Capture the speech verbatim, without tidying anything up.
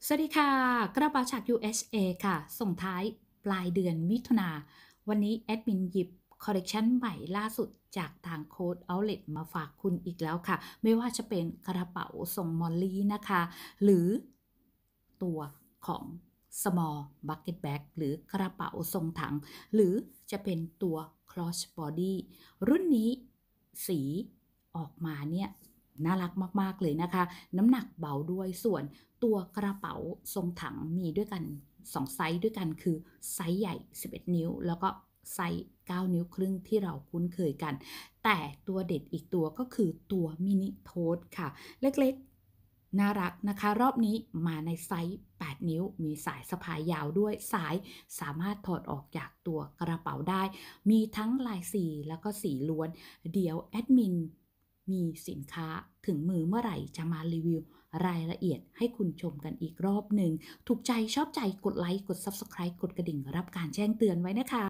สวัสดีค่ะกระเป๋าจาก ยู เอส เอ ค่ะส่งท้ายปลายเดือนมิถุนาวันนี้แอดมินหยิบคอลเลกชันใหม่ล่าสุดจากทาง Code Outlet มาฝากคุณอีกแล้วค่ะไม่ว่าจะเป็นกระเป๋าทรงมอลลี่นะคะหรือตัวของ Small Bucket Bag หรือกระเป๋าทรงถังหรือจะเป็นตัว Cross Body รุ่นนี้สีออกมาเนี่ยน่ารักมากๆเลยนะคะน้ำหนักเบาด้วยส่วนตัวกระเป๋าทรงถังมีด้วยกันสองไซส์ด้วยกันคือไซส์ใหญ่สิบเอ็ดนิ้วแล้วก็ไซส์เก้านิ้วครึ่งที่เราคุ้นเคยกันแต่ตัวเด็ดอีกตัวก็คือตัวมินิโทสค่ะเล็กๆน่ารักนะคะรอบนี้มาในไซส์แปดนิ้วมีสายสะพายยาวด้วยสายสามารถถอดออกจากตัวกระเป๋าได้มีทั้งลายสีแล้วก็สีล้วนเดี๋ยวแอดมินมีสินค้าถึงมือเมื่อไหร่จะมารีวิวรายละเอียดให้คุณชมกันอีกรอบหนึ่งถูกใจชอบใจกดไลค์กด ซับสไครบ์ กดกระดิ่งรับการแจ้งเตือนไว้นะคะ